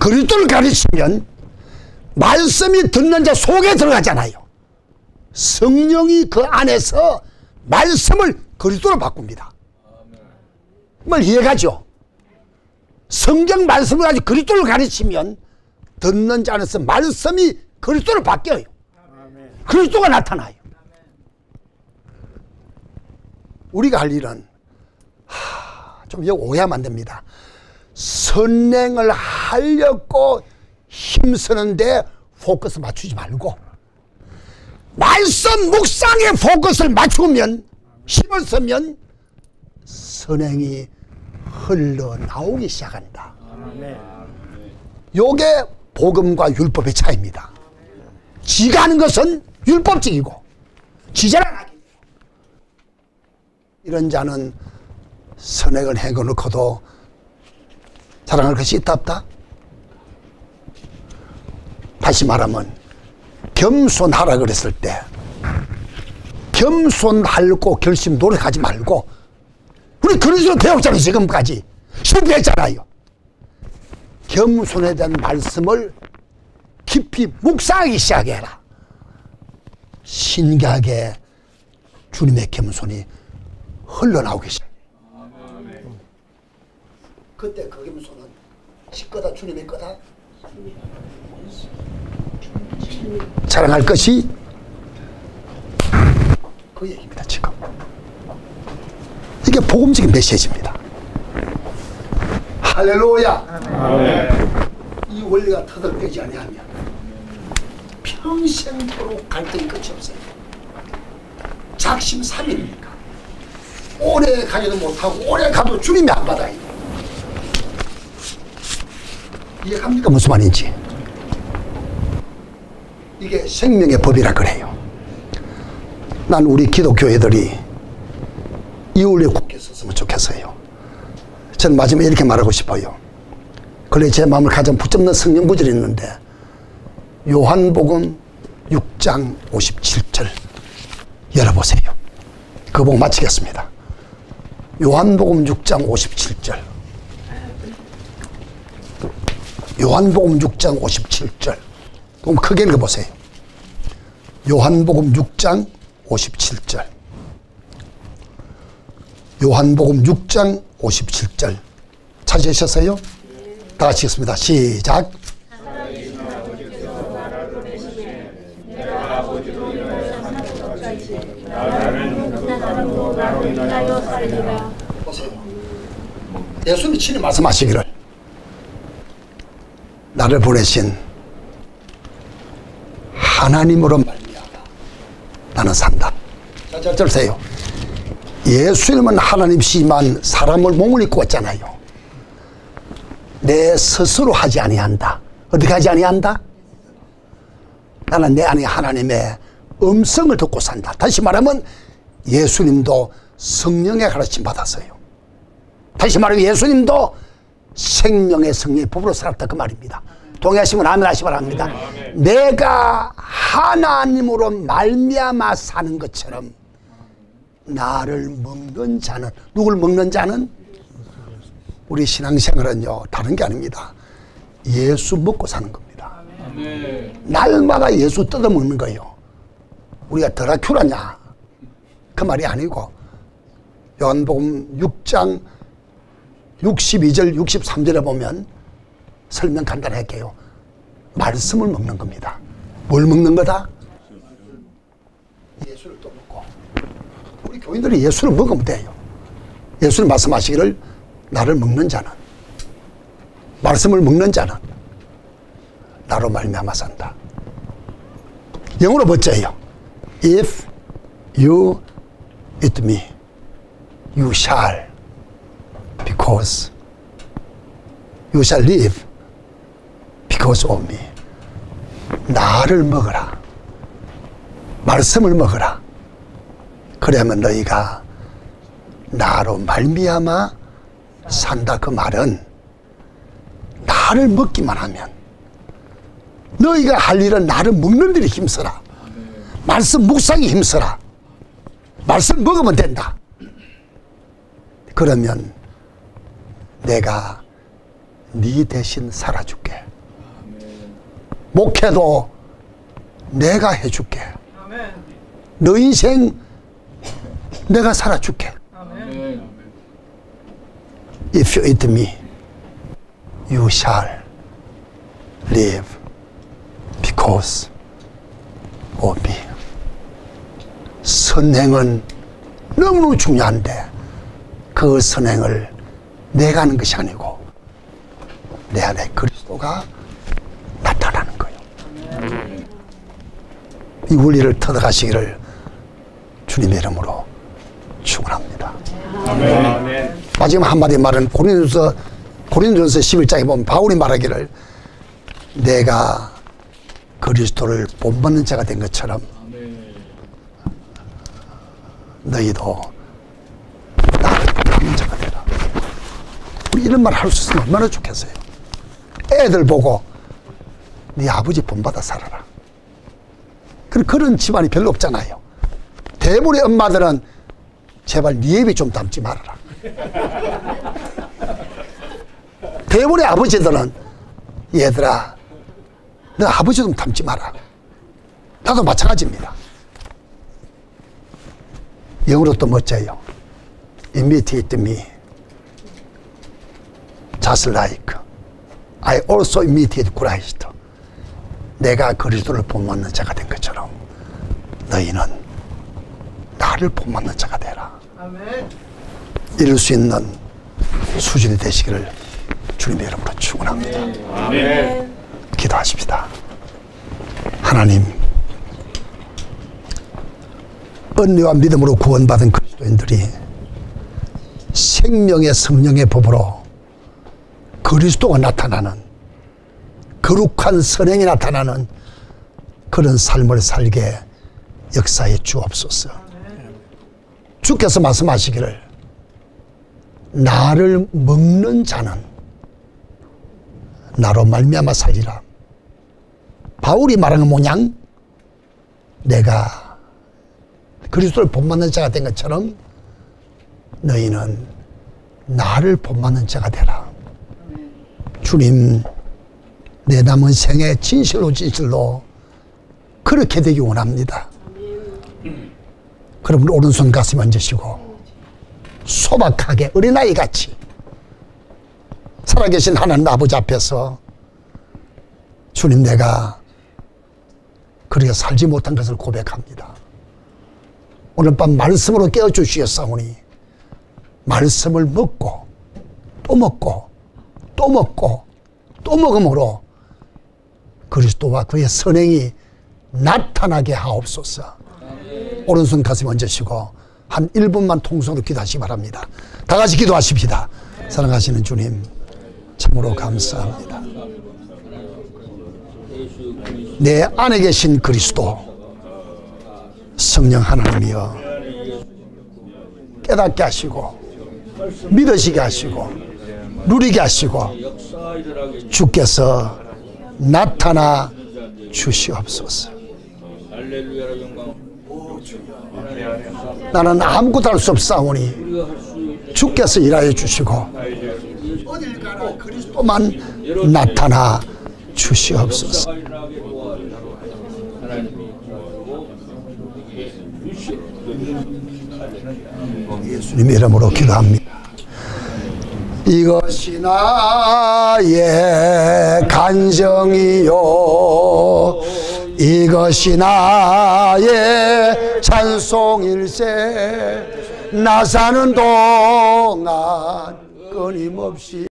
그리스도를 가르치면 말씀이 듣는 자 속에 들어가잖아요. 성령이 그 안에서 말씀을 그리스도로 바꿉니다. 뭘 이해가죠? 성경 말씀을 가지고 그리스도를 가르치면 듣는 자 안에서 말씀이 그리스도로 바뀌어요. 그리스도가 나타나요. 우리가 할 일은 좀 오해하면 안 됩니다. 선행을 하려고 힘쓰는데 포커스 맞추지 말고 말씀 묵상에 포커스를 맞추면 힘을 쓰면 선행이 흘러나오기 시작한다. 요게 복음과 율법의 차이입니다. 지가 하는 것은 율법적이고 지 자랑하기. 이런 자는 선행을 행해놓고도 자랑할 것이 있다 없다? 다시 말하면 겸손하라 그랬을 때 겸손하려고 결심 노력하지 말고 우리 그리스도 배웠잖아요. 지금까지 실패했잖아요. 겸손에 대한 말씀을 깊이 묵상하기 시작해라. 신기하게 주님의 겸손이 흘러나오기 시작해요. 그때 그 겸손은 시 거다 주님의 거다? 자랑할 것이 그 얘기입니다. 지금 이게 복음적인 메시지입니다. 할렐루야. 이 원리가 터득되지 아니하면 평생토록 갈등이 끝이 없어요. 작심삼일이니까 오래 가지도 못하고 오래 가도 주님이 안 받아요. 이해갑니까? 무슨 말인지. 이게 생명의 법이라 그래요. 난 우리 기독교회들이 이 원리에 굳게 섰으면 좋겠어요. 저는 마지막에 이렇게 말하고 싶어요. 근래 제 마음을 가장 붙잡는 성경 구절이 있는데 요한복음 6장 57절 열어보세요. 그거 보고 마치겠습니다. 요한복음 6장 57절. 요한복음 6장 57절. 그럼 크게 읽어보세요. 요한복음 6장 57절. 요한복음 6장 57절 찾으셨어요? 다 같이 읽습니다. 시작. 보세요. 예수님이 친히 말씀하시기를 나를 보내신 하나님으로 말미암아 나는 산다. 자, 들으세요. 예수님은 하나님이시지만 사람을 몸을 입고 왔잖아요. 내 스스로 하지 아니한다. 어떻게 하지 아니한다? 나는 내 안에 하나님의 음성을 듣고 산다. 다시 말하면 예수님도 성령의 가르침 받았어요. 다시 말하면 예수님도 생명의 성령의 법으로 살았다 그 말입니다. 동의하시면 아멘 하시 바랍니다. 내가 하나님으로 말미암아 사는 것처럼 나를 먹는 자는, 누굴 먹는 자는? 우리 신앙생활은요 다른 게 아닙니다. 예수 먹고 사는 겁니다. 날마다 예수 뜯어먹는 거예요. 우리가 드라큘라냐 그 말이 아니고 요한복음 6장 62절 63절에 보면 설명 간단할게요. 말씀을 먹는 겁니다. 뭘 먹는 거다? 예수를 또 먹고. 우리 교인들이 예수를 먹으면 돼요. 예수님 말씀하시기를 나를 먹는 자는, 말씀을 먹는 자는 나로 말미암아 산다. 영어로 멋져요. If you eat me, you shall, because you shall live because of me. 나를 먹어라. 말씀을 먹어라. 그러면 너희가 나로 말미암아 산다. 그 말은 나를 먹기만 하면 너희가 할 일은 나를 먹는 일에 힘써라. 말씀 묵상에 힘써라. 말씀 먹으면 된다. 그러면 내가 네 대신 살아줄게. 목회도 내가 해줄게. 너 인생 내가 살아줄게. If you eat me, you shall live because of me. 선행은 너무너무 중요한데 그 선행을 내가 하는 것이 아니고 내 안에 그리스도가 나타나는 거예요. 이 원리를 터득하시기를 주님의 이름으로 축원합니다. 마지막 한마디 말은 고린도전서 11장에 보면 바울이 말하기를 내가 그리스도를 본받는 자가 된 것처럼 너희도 나를 본받는 자가 되라. 우리 이런 말 할 수 있으면 얼마나 좋겠어요. 애들 보고 네 아버지 본받아 살아라. 그런 집안이 별로 없잖아요. 대부분의 엄마들은 제발 네 입이 좀 담지 말아라. 대부분의 아버지들은 얘들아 너 아버지 좀 담지 마라. 나도 마찬가지입니다. 영어로 또 멋져요. Imitate me just like I also imitate Christ. 내가 그리스도를 본받는 자가 된 것처럼 너희는 나를 본받는 자가 되라. 아멘. 이룰 수 있는 수준이 되시기를 주님의 이름으로 축원합니다. 아멘. 기도하십시다. 하나님, 은혜와 믿음으로 구원받은 그리스도인들이 생명의 성령의 법으로 그리스도가 나타나는 거룩한 선행이 나타나는 그런 삶을 살게 역사해 주옵소서. 주께서 말씀하시기를 나를 먹는 자는 나로 말미암아 살리라. 바울이 말하는 모양 내가 그리스도를 본받는 자가 된 것처럼 너희는 나를 본받는 자가 되라. 주님, 내 남은 생에 진실로 그렇게 되기 원합니다. 그러면 오른손 가슴 얹으시고 소박하게 어린아이같이 살아계신 하나님 아버지 앞에서 주님, 내가 그렇게 살지 못한 것을 고백합니다. 오늘 밤 말씀으로 깨워주시었사오니 말씀을 먹고 또 먹고 또 먹고 또 먹음으로 그리스도와 그의 선행이 나타나게 하옵소서. 오른손 가슴 얹으시고 한 1분만 통성으로 기도하시기 바랍니다. 다 같이 기도하십시다. 사랑하시는 주님, 참으로 감사합니다. 내 안에 계신 그리스도 성령 하나님이여 깨닫게 하시고 믿으시게 하시고 누리게 하시고 주께서 나타나 주시옵소서. 나는 아무것도 할 수 없사오니 주께서 일하여 주시고 어딜 가나 그리스도만 나타나 주시옵소서. 예수님의 이름으로 기도합니다. 이것이 나의 간정이요 이것이 나의 찬송일세 나 사는 동안 끊임없이